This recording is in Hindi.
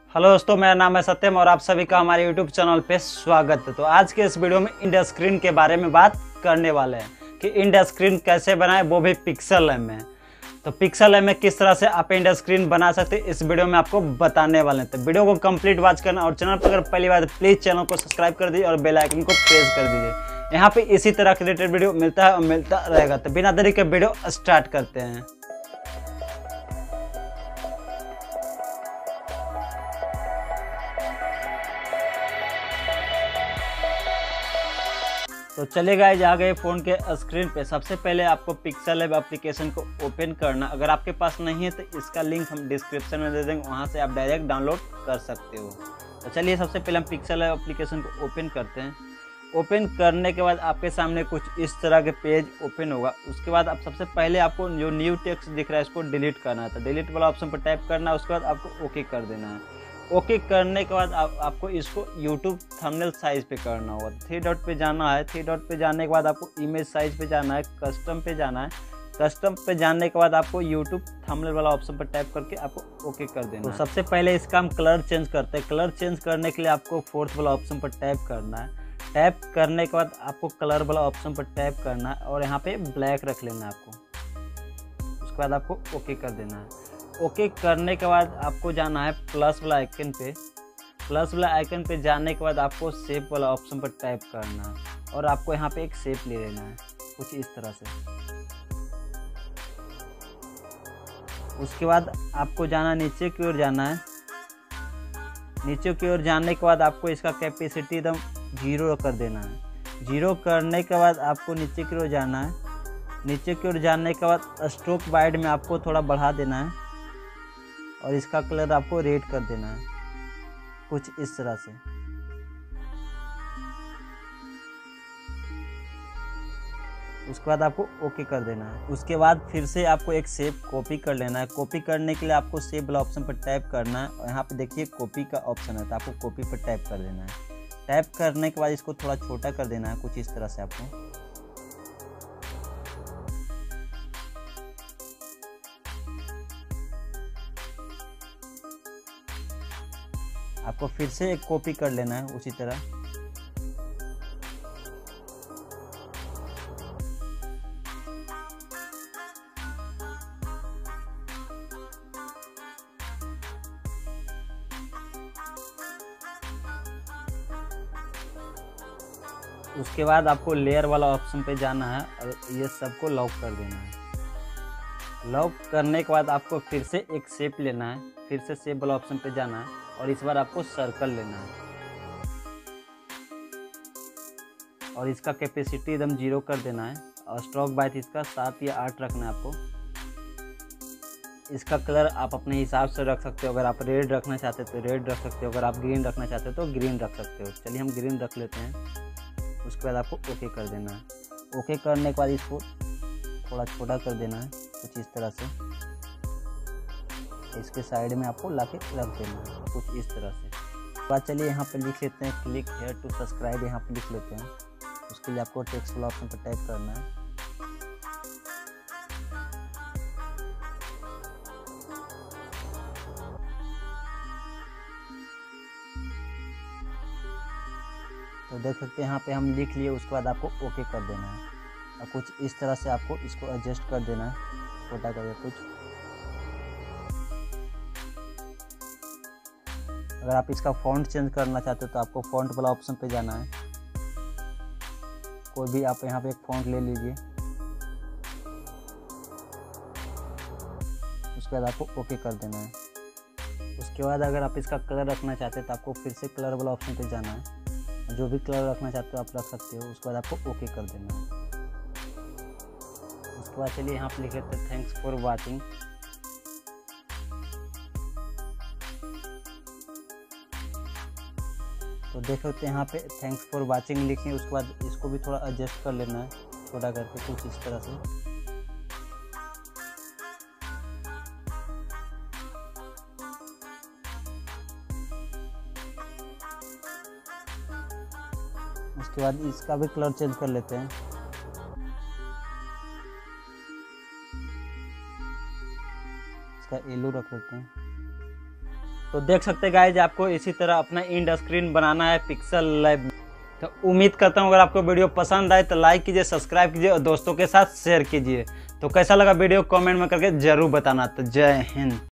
हेलो दोस्तों, मेरा नाम है सत्यम और आप सभी का हमारे YouTube चैनल पे स्वागत है। तो आज के इस वीडियो में इंड स्क्रीन के बारे में बात करने वाले हैं कि इंड स्क्रीन कैसे बनाएं, वो भी पिक्सल एम में। तो पिक्सल एम में किस तरह से आप इंड स्क्रीन बना सकते हैं इस वीडियो में आपको बताने वाले हैं। तो वीडियो को कंप्लीट वॉच करना और चैनल पर अगर पहली बार प्लीज़ चैनल को सब्सक्राइब कर दीजिए और बेल आइकन को प्रेस कर दीजिए। यहाँ पे इसी तरह के रिलेटेड वीडियो मिलता है और मिलता रहेगा। तो बिना देरी के वीडियो स्टार्ट करते हैं। तो चले गाइस, आ गए फ़ोन के स्क्रीन पे। सबसे पहले आपको पिक्सल एप एप्लीकेशन को ओपन करना। अगर आपके पास नहीं है तो इसका लिंक हम डिस्क्रिप्शन में दे देंगे, वहाँ से आप डायरेक्ट डाउनलोड कर सकते हो। तो चलिए सबसे पहले हम पिक्सल एप एप्लीकेशन को ओपन करते हैं। ओपन करने के बाद आपके सामने कुछ इस तरह के पेज ओपन होगा। उसके बाद आप सबसे पहले आपको जो न्यू टेक्स्ट दिख रहा है इसको डिलीट करना है। तो डिलीट वाला ऑप्शन पर टैप करना है। उसके बाद आपको ओके कर देना है। ओके करने के बाद आपको इसको YouTube थंबनेल साइज पे करना होगा। 3 डॉट पे जाना है। 3 डॉट पे जाने के बाद आपको इमेज साइज पे जाना है, कस्टम पे जाना है। कस्टम पे जाने के बाद आपको YouTube थंबनेल वाला ऑप्शन पर टैप करके आपको ओके कर देना है। तो सबसे पहले इसका हम कलर चेंज करते हैं। कलर चेंज करने के लिए आपको 4th वाला ऑप्शन पर टैप करना है। टैप करने के बाद आपको कलर वाला ऑप्शन पर टैप करना है और यहाँ पे ब्लैक रख लेना है आपको। उसके बाद आपको ओके कर देना है। ओके करने के बाद आपको जाना है प्लस वाला आइकन पे। प्लस वाला आइकन पे जाने के बाद आपको शेप वाला ऑप्शन पर टैप करना है और आपको यहाँ पे एक शेप ले लेना है कुछ इस तरह से। उसके बाद आपको जाना नीचे की ओर जाना है। नीचे की ओर जाने के बाद आपको इसका कैपेसिटी एकदम 0 कर देना है। 0 करने के बाद आपको नीचे की ओर जाना है। नीचे की ओर जाने के बाद स्ट्रोक वाइड में आपको थोड़ा बढ़ा देना है और इसका कलर आपको रेड कर देना है कुछ इस तरह से। उसके बाद आपको ओके कर देना है। उसके बाद फिर से आपको एक शेप कॉपी कर लेना है। कॉपी करने के लिए आपको शेप वाला ऑप्शन पर टैप करना है और यहाँ पे देखिए कॉपी का ऑप्शन है, तो आपको कॉपी पर टैप कर देना है। टैप करने के बाद इसको थोड़ा छोटा कर देना है कुछ इस तरह से। आपको फिर से एक कॉपी कर लेना है उसी तरह। उसके बाद आपको लेयर वाला ऑप्शन पे जाना है और ये सबको लॉक कर देना है। लॉक करने के बाद आपको फिर से एक शेप लेना है। फिर से शेप वाला ऑप्शन पे जाना है और इस बार आपको सर्कल लेना है और इसका कैपेसिटी एकदम 0 कर देना है और स्ट्रोक बाइट इसका 7 या 8 रखना है आपको। इसका कलर आप अपने हिसाब से रख सकते हो। अगर आप रेड रखना चाहते हो तो रेड रख सकते हो, अगर आप ग्रीन रखना चाहते हो तो ग्रीन रख सकते हो। चलिए हम ग्रीन रख लेते हैं। उसके बाद आपको ओके कर देना है। ओके करने के बाद इसको थोड़ा छोटा कर देना है कुछ इस तरह से। इसके साइड में आपको लाके रख देना है कुछ इस तरह से। बाद चलिए यहाँ पे लिख लेते हैं क्लिक हेयर टू सब्सक्राइब। यहाँ पे लिख लेते हैं। उसके लिए आपको टेक्स्ट वाला ऑप्शन पर टाइप करना है। तो देख सकते हैं यहाँ पे हम लिख लिए। उसके बाद आपको ओके कर देना है और कुछ इस तरह से आपको इसको एडजस्ट कर देना है छोटा करके कुछ। अगर आप इसका फॉन्ट चेंज करना चाहते हो तो आपको फॉन्ट वाला ऑप्शन पे जाना है। कोई भी आप यहाँ पे एक फॉन्ट ले लीजिए। उसके बाद आपको ओके कर देना है। उसके बाद अगर आप इसका कलर रखना चाहते हो तो आपको फिर से कलर वाला ऑप्शन पे जाना है। जो भी कलर रखना चाहते हो आप रख सकते हो। उसके बाद आपको ओके कर देना है। उसके बाद चलिए यहाँ पे लिख लेते हैं थैंक्स फॉर वॉचिंग। तो देख सकते हैं यहाँ पे थैंक्स फॉर वाचिंग लिखें। उसके बाद इसको भी थोड़ा एडजस्ट कर लेना है छोटा करके कुछ इस तरह से। उसके बाद इसका भी कलर चेंज कर लेते हैं। इसका येलो रख लेते हैं। तो देख सकते हैं गाइज, आपको इसी तरह अपना इंड स्क्रीन बनाना है पिक्सल लैब में। तो उम्मीद करता हूँ अगर आपको वीडियो पसंद आए तो लाइक कीजिए, सब्सक्राइब कीजिए और दोस्तों के साथ शेयर कीजिए। तो कैसा लगा वीडियो कमेंट में करके ज़रूर बताना। तो जय हिंद।